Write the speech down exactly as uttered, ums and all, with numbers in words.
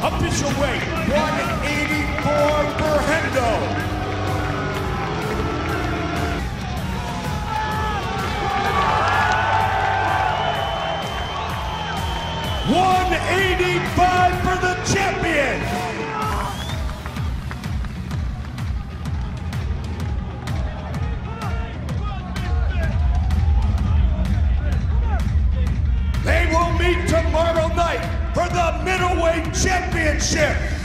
Official weight, one eighty-four for Hendo. one eighty-five for the champion. They will meet tomorrow night for the middleweight championship.